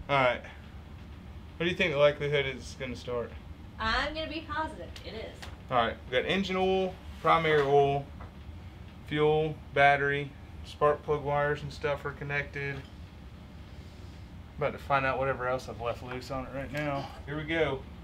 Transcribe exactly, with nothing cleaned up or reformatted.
Alright. What do you think the likelihood is going to start? I'm going to be positive. It is. Alright, we got engine oil, primary oil, fuel, battery, spark plug wires and stuff are connected. About to find out whatever else I've left loose on it right now. Here we go.